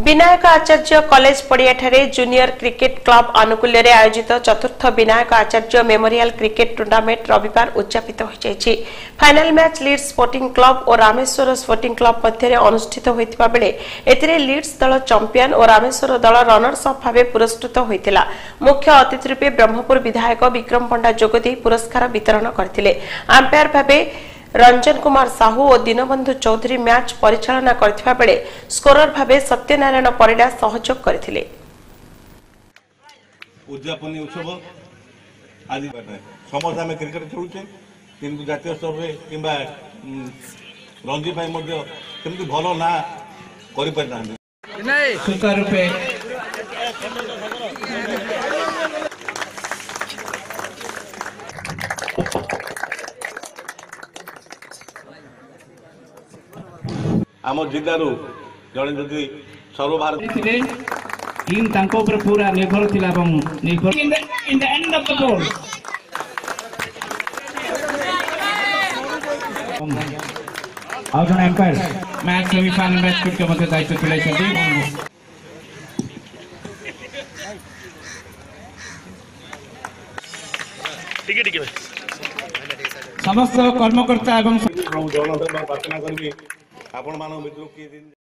Vinayak Acharya college पड़ियाठारे junior cricket club आनुकूल्य आयोजित चतुर्थ Vinayak Acharya memorial cricket tournament रविवार उद्यापित हो जायछि। Final match Leeds sporting club और रामेश्वर स्पोर्टिंग क्लब मध्य अनुष्ठित होइतिबा बेले एथिरे लीड्स दल चैंपियन और रामेश्वर दल रनर्स अप भावे पुरस्कृत होइतिला। मुख्य अतिथि रूपे ब्रह्मपुर विधायक विक्रम पंडा जोगदी पुरस्कार वितरण करथिले। अंपायर भावे रंजन कुमार साहू और दीनबंधु चौधरी मैच परिचालना करथिबा बेले स्कोरर भावे सत्यनारायण परिडा सहयोग करथिले। उद्यापन उत्सव आदि समस्त आम क्रिकेट खेलुचे किंतु जातीय स्तर में किंबा रणजी भाई मध्य केमती भलो ना करि पारना सुचारू रूपे आम जिल्लारू जड़े जदि सर्वभारत टीम तांको ऊपर पूरा निर्भर थिला एवं निर्भर in the end of the ball out on umpire match semifinal match के मध्य दायित्व तुलाइछथि। ठीक है समस्त कर्मकर्ता एवं प्रार्थना करबी आपण मान मित्र